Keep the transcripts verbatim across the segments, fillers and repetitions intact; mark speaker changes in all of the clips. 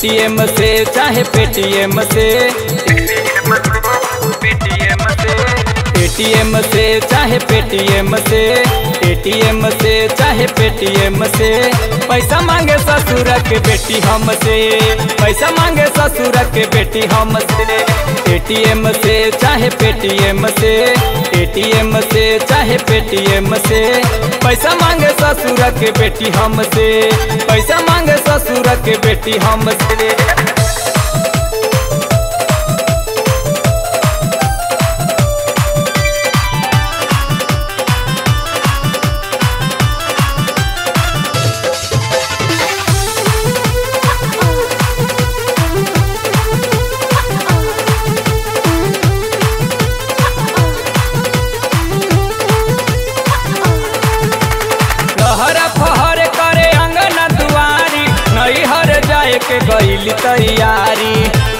Speaker 1: ATM से चाहे Paytm से, पेटीएम से, एटीएम से चाहे पेटीएम से, एटीएम से चाहे पेटीएम से, पैसा मांगे ससुर के बेटी हमसे, पैसा मांगे ससुर के बेटी हमसे। एटीएम से चाहे पेटीएम से, एटीएम से चाहे पेटीएम से, पैसा मांगे ससुर के बेटी हमसे, पैसा मांगे ससुर के बेटी हमसे। के गईली तैयारी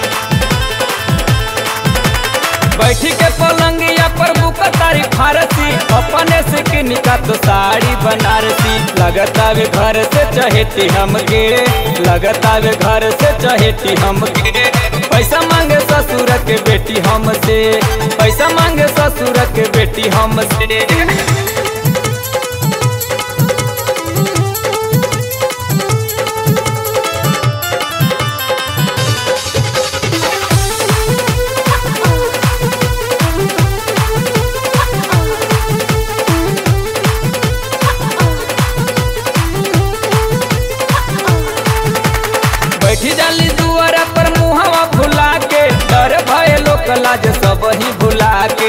Speaker 1: बैठी के पलंगिया पर बुका तारी फारसी, अपने से किनिका तो साड़ी बनारसी। लगता वे घर से चहेती हमके, लगता वे घर से चहेती हमके, पैसा मांगे ससुर के बेटी हमसे, पैसा मांगे ससुर के बेटी हमसे। बैठी जाली दुआरा पर मुहावा भुला के, डर भय लोक लाज सब ही भुला के,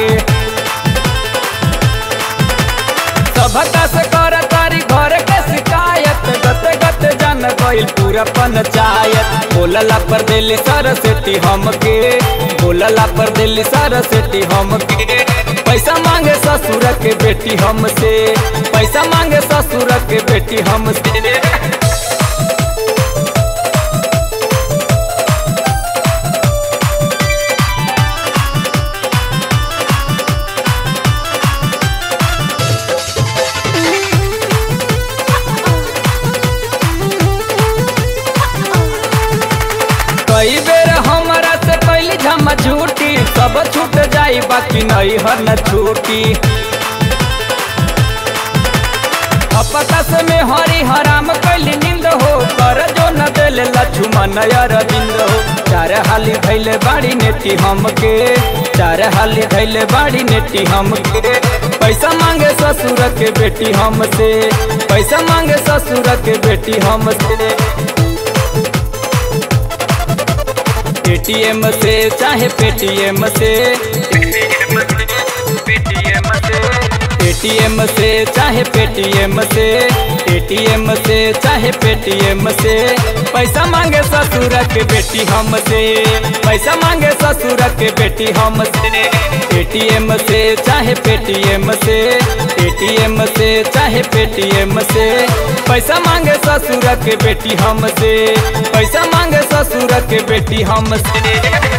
Speaker 1: सबका से कर तारी घर के शिकायत, गते गते जान गइल पूरा पंचायत। बोलला पर दिल्ली सरस्वती हमके, बोलला पर दिल्ली सरस्वती हमके, पैसा मांगे ससुर के बेटी हमसे, पैसा मांगे ससुर के बेटी हमसे। कई बेर हमारा से कैली झमा झूठी, सब छूट जाई बाकी नहीं हर न छूटी। अपकस में हरी हराम कैली नींद हो, कर जो न दिल लक्ष्मण अरविंद हो। चार हाली धैले बाड़ी नेटी हमके, चार हाली धैले बाड़ी नेटी हमके, पैसा मांगे ससुर के बेटी हमसे, पैसा मांगे ससुर के बेटी हमसे। एटीएम से चाहे पेटीएम से, पेटीएम से, एटीएम से चाहे पेटीएम से, एटीएम से चाहे पेटीएम से, पैसा मांगे ससुर के बेटी हमसे, पैसा मांगे ससुर के बेटी हमसे। एटीएम से चाहे पेटीएम से, एटीएम से चाहे पेटीएम से, पैसा मांगे ससुर के बेटी हमसे, पैसा मांगे ससुर के बेटी हमसे।